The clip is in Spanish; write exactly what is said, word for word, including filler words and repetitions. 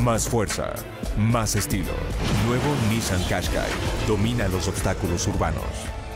Más fuerza, más estilo. Nuevo Nissan Qashqai. Domina los obstáculos urbanos.